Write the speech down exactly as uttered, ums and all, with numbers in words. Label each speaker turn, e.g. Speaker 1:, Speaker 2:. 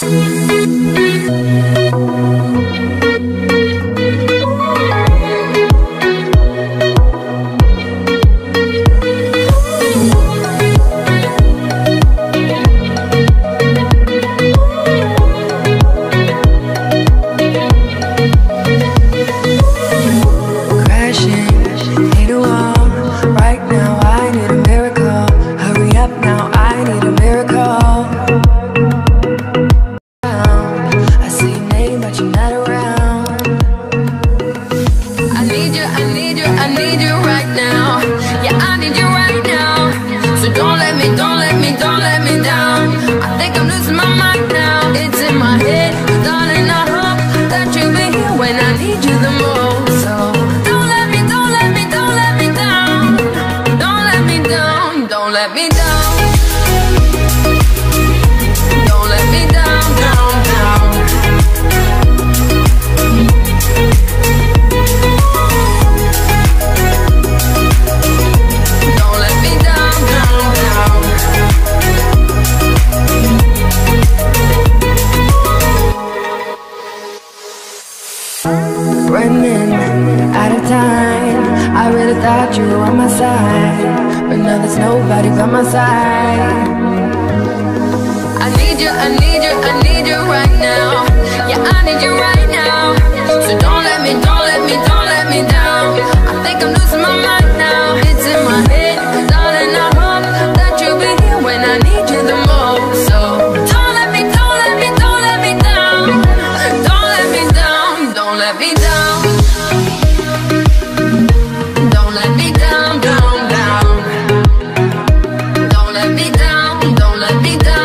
Speaker 1: Running out of time, I really thought you were on my side, but now there's nobody by my side. I need you, I need you, I need you right now. Yeah, I need you right now. So don't let me, don't let me, don't let me down. I think I'm losing my mind now. It's in my head, darling, I hope that you'll be here when I need you the most. So don't let me, don't let me, don't let me down. Don't let me down, don't let me down. Don't let me down, down, down. Don't let me down, don't let me down.